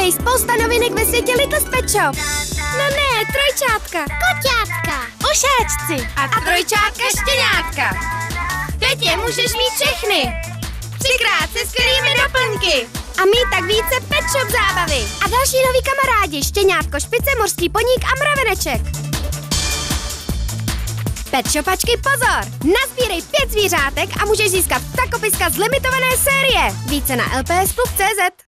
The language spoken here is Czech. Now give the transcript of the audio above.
Hej, spousta novinek ve světě Little Pet Shop. No ne, trojčátka. Koťátka. Ušáčci. A trojčátka štěňátka. Teď můžeš mít všechny. 3krát se skvělými doplňky. A mít tak více Pet Shop zábavy. A další noví kamarádi, štěňátko, špice, mořský poník a mraveneček. Pet Shopačky, pozor! Nazbírej 5 zvířátek a můžeš získat ptakopiska z limitované série. Více na LPS CZ.